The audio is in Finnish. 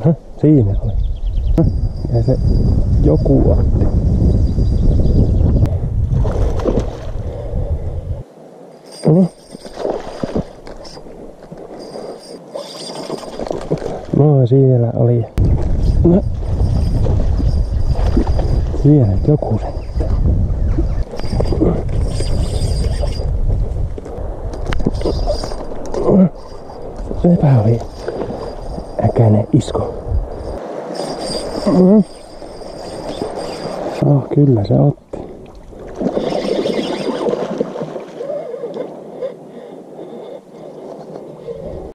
Siinä oli. Ja se joku otti. No siellä oli. No. Siellä joku sitten. Sepä oli äkäinen isku. No kyllä se otti.